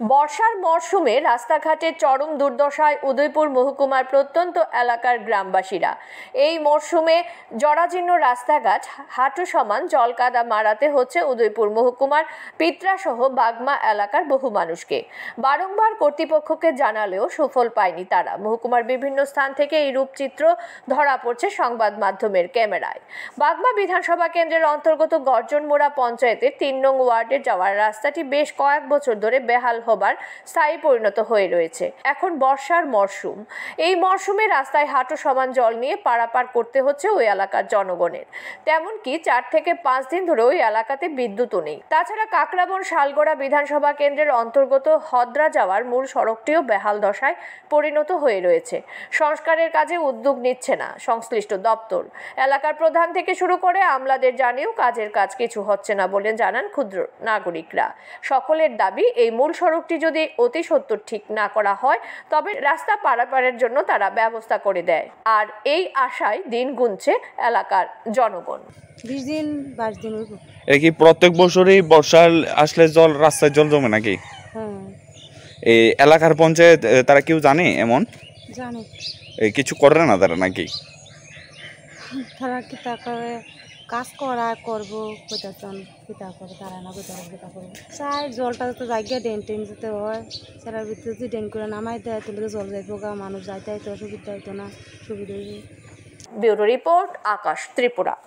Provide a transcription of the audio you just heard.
বর্ষার মরশুমে রাস্তাঘাটের চরম দুর্দশায় উদয়পুর মহকুমার প্রত্যন্ত এলাকার গ্রামবাসীরা। এই মরশুমে জরাজীর্ণ রাস্তাঘাট, হাঁটু সমান জলকাদা মারাতে হচ্ছে উদয়পুর মহকুমার পিত্রাসহ বাগমা এলাকার বহু মানুষকে। বারংবার কর্তৃপক্ষকে জানালেও সুফল পায়নি তারা। মহকুমার বিভিন্ন স্থান থেকে এই রূপচিত্র ধরা পড়ছে সংবাদ মাধ্যমের ক্যামেরায়। বাগমা বিধানসভা কেন্দ্রের অন্তর্গত গর্জনমোড়া পঞ্চায়েতের ৩ নং ওয়ার্ডে যাওয়ার রাস্তাটি বেশ কয়েক বছর ধরে বেহাল হবার স্থায়ী পরিণত হয়ে রয়েছে। এখন বর্ষার মরশুম, এই মরশুমে রাস্তায় হাঁটু সমান জল নিয়ে পারাপার করতে হচ্ছে ওই এলাকার জনগণের। তেমনকি 4 থেকে 5 দিন ধরে ওই এলাকাতে বিদ্যুৎও নেই। তাছাড়া কাকরাবন শালগড়া বিধানসভা কেন্দ্রের অন্তর্গত হদ্রা যাওয়ার মূল সড়কটিও বেহাল দশায় পরিণত হয়ে রয়েছে। সংস্কারের কাজে উদ্যোগ নিচ্ছে না সংশ্লিষ্ট দপ্তর। এলাকার প্রধান থেকে শুরু করে আমলাদের জানিয়েও কাজের কাজ কিছু হচ্ছে না বলে জানান ক্ষুদ্র নাগরিকরা। সকলের দাবি, এই মূল সড়কটি যদি অতি সত্বর ঠিক না করা হয় তবে রাস্তা পারাপারের জন্য তারা ব্যবস্থা করে দেয়। আর এই আশায় দিন গুনছে এলাকার জনগণ। 20 দিন 22 দিন হইব। এ কি প্রত্যেক বছরই বর্ষা আসলে রাস্তায় জল জমে নাকি? হ্যাঁ। এই এলাকার পঞ্চায়েত তারা কেউ জানে এমন? জানে। কিছু করে না তারা নাকি? তারা কি তা করে কাজ করবো কইতাছেন, কিতা করে তারা না কিতা করবো। চাই জলটা তো জায়গা ড্রেন যেতে হয়, সেটার ভিতরে যদি ড্রেন করে নামাই দেয় তাহলে জল যাইব গা, মানুষ যাইতে অসুবিধা হইতো না, সুবিধা হইব। Bureau report, Akash Tripura.